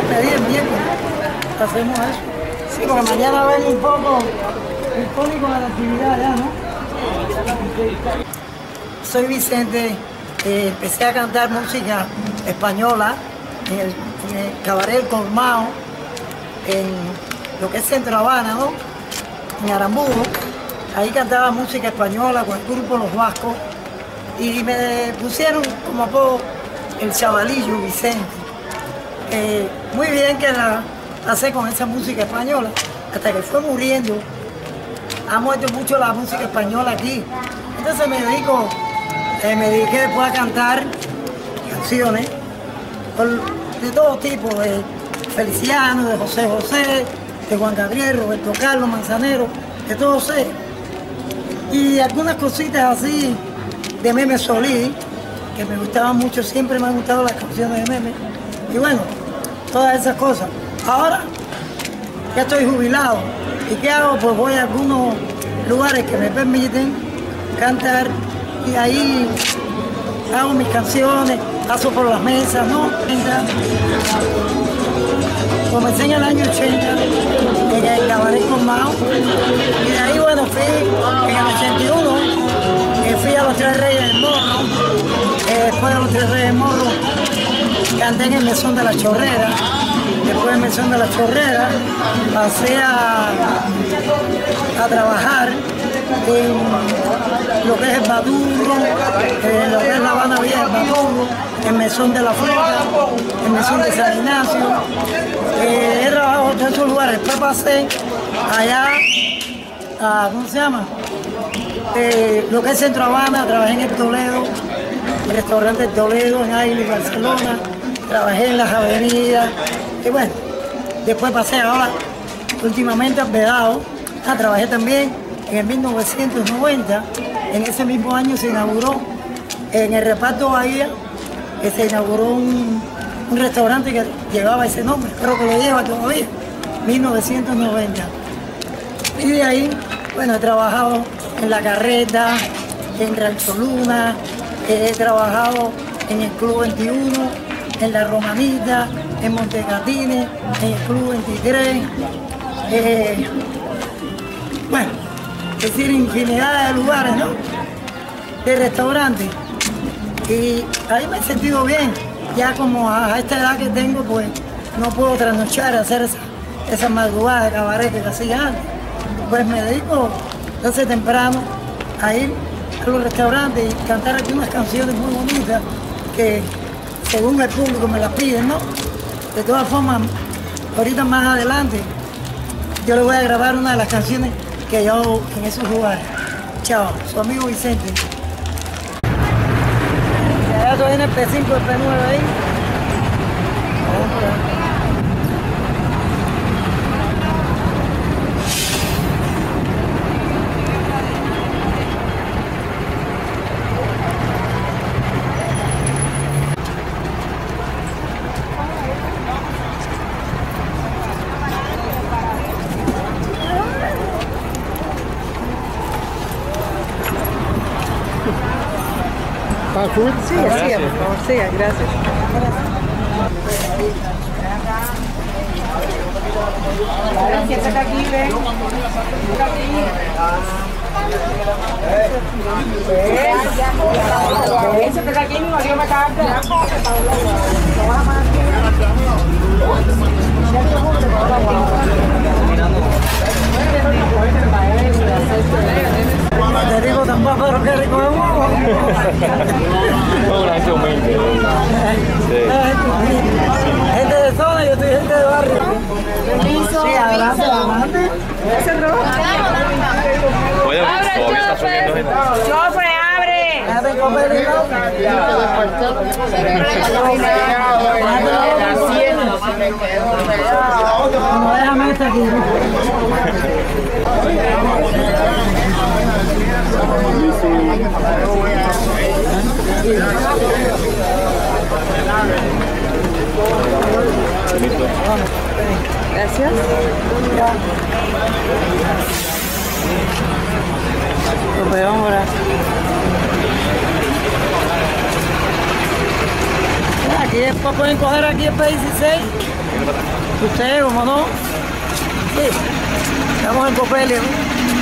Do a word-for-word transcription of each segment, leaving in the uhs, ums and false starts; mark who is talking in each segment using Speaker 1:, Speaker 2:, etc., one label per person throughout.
Speaker 1: despedir el miércoles. Hacemos eso. Sí, porque mañana ven un poco el cómico de la actividad ya, ¿no? Soy Vicente, eh, empecé a cantar música española en el, en el Cabaret El Colmao, en lo que es Centro Habana, ¿no? En Arambujo. Ahí cantaba música española con el grupo Los Vascos y me pusieron como apodo el chavalillo Vicente. Eh, muy bien que la pasé con esa música española, hasta que fue muriendo. Ha muerto mucho la música española aquí. Entonces me dedico, eh, me dediqué después a cantar canciones por, de todo tipo, de Feliciano, de José José, de Juan Gabriel, Roberto Carlos, Manzanero, de todos ellos. Y algunas cositas así de Meme Solís, que me gustaban mucho, siempre me han gustado las canciones de Meme. Y bueno, todas esas cosas. Ahora ya estoy jubilado. ¿Y qué hago? Pues voy a algunos lugares que me permiten cantar y ahí hago mis canciones, paso por las mesas, ¿no? Comencé en el año ochenta en el Cabaret El Colmao y de ahí, bueno, fui en el ochenta y uno, eh, fui a los Tres Reyes del Morro, eh, después de los Tres Reyes del Morro canté en el Mesón de la Chorrera, después del Mesón de la Chorrera pasé a, a trabajar en lo que es el Baduro, en lo que es La Habana Vieja, el Baduro, el Mesón de la Fruta, el Mesón de San Ignacio. Eh, he trabajado en todos esos lugares. Después pasé allá a, ¿cómo se llama? Eh, lo que es Centro Habana, trabajé en el Toledo, el restaurante El Toledo, en Aile, Barcelona, trabajé en las avenidas, y bueno, después pasé ahora, últimamente al Vedado, ah, trabajé también en el mil novecientos noventa, en ese mismo año se inauguró en el reparto Bahía, que se inauguró un, un restaurante que llevaba ese nombre, creo que lo lleva todavía, mil novecientos noventa. Y de ahí, bueno, he trabajado en La Carreta, en Rancho Luna, he trabajado en el Club veintiuno, en La Romanita, en Montecatini, en el Club veintitrés, eh, bueno, es decir, infinidad de lugares, ¿no? De restaurantes. Y ahí me he sentido bien. Ya como a esta edad que tengo, pues no puedo trasnochar, hacer esa, esa madrugada de cabaret que hacía antes. Pues me dedico entonces temprano a ir a los restaurantes y cantar aquí unas canciones muy bonitas que según el público me las piden, ¿no? De todas formas, ahorita más adelante yo le voy a grabar una de las canciones que yo hago en esos lugares. Chao, su amigo Vicente. Ya estoy en el P cinco, el P nueve ahí.
Speaker 2: Sí, así, por favor, siga, gracias.
Speaker 3: Gracias. Siéntate aquí, ven. Siéntate aquí, mi marido me acaba de dar.
Speaker 1: Te digo tampoco, pero qué rico es uno.
Speaker 4: Una gente humilde.
Speaker 1: Gente de zona, yo soy gente de barrio. Sí, adelante, adelante.
Speaker 4: Oye, todavía está subiendo gente.
Speaker 3: ¡Chofre, abre!
Speaker 1: Déjate comer y no. No, déjame estar aquí.
Speaker 2: Gracias. Nos vemos ahora.
Speaker 1: Aquí después pueden coger aquí el P dieciséis ¿Usted, cómo no? Sí. Estamos en Copelia, ¿no?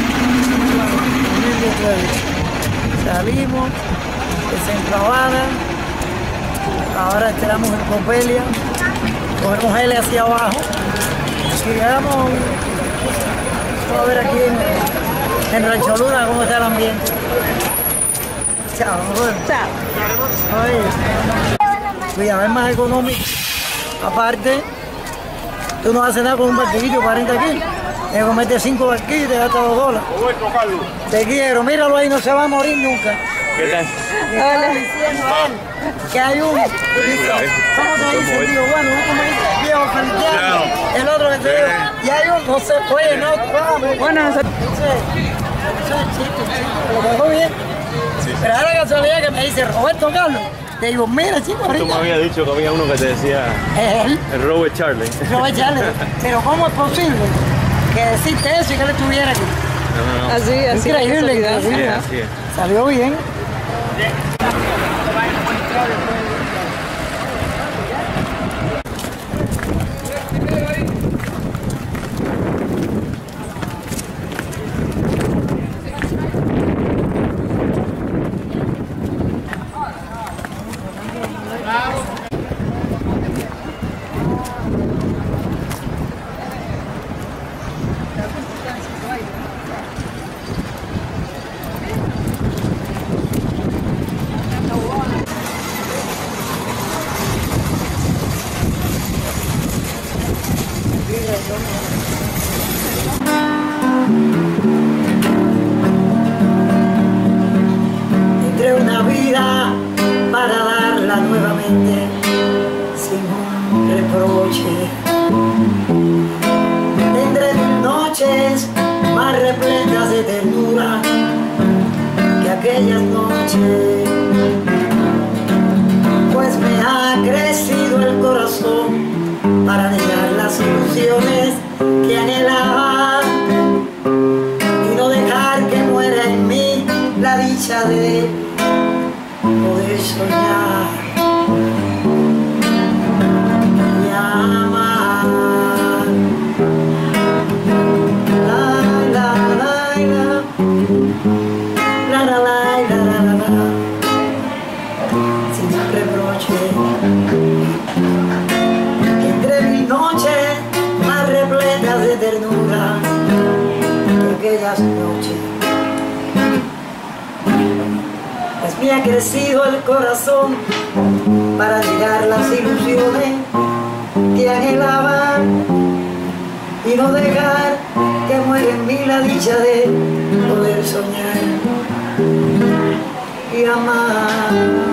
Speaker 1: Salimos de Centro Habana. Ahora entramos en Copelia. Cogemos L hacia abajo. Y llegamos. Vamos a ver aquí en, en Rancho Luna cómo está el ambiente. Chao, bueno.
Speaker 2: Chao.
Speaker 1: Oye, cuidado, es más económico. Aparte, tú no haces nada con un barquillo cuarenta kilos. Tienes que comerte cinco barquillos y te gastas dos dólares. Te quiero, míralo ahí, no se va a morir nunca.
Speaker 4: ¿Qué tal?
Speaker 1: Hola. Diciendo a él que hay un. ¿Cómo te dice, tío? Bueno, uno como dice, viejo cristiano, el otro que te digo. Y hay un, no sé, oye, no, vamos.
Speaker 2: Bueno, nosotros.
Speaker 1: Eso es chico, chico, lo dejó bien. Pero ahora la casualidad que me dice Roberto Carlos, te digo, mira chico,
Speaker 4: Tú me
Speaker 1: ahorita
Speaker 4: habías dicho que había uno que te decía
Speaker 1: es él,
Speaker 4: el Robert Charlie.
Speaker 1: Robert Charlie. Pero ¿cómo es posible que deciste eso y que él estuviera aquí?
Speaker 4: No, no, no.
Speaker 2: Así, así.
Speaker 1: Increíble,
Speaker 2: la casualidad.
Speaker 4: Sí,
Speaker 1: increíble.
Speaker 4: así es.
Speaker 1: Salió bien. Tendré una vida para darla nuevamente sin un reproche. Tendré mil noches más repletas de ternura que aquellas noches, pues me ha crecido el corazón para negar las ilusiones que anhelaba y no dejar que muera en mí la dicha de poder soñar y amar. La, la, la, la, la, la, la, la, la, la, la. Sin reproche. Entre mil noches más repletas de ternura que aquellas noches, pues me ha crecido el corazón para negar las ilusiones que anhelaba y no dejar que muera en mí la dicha de poder soñar y amar.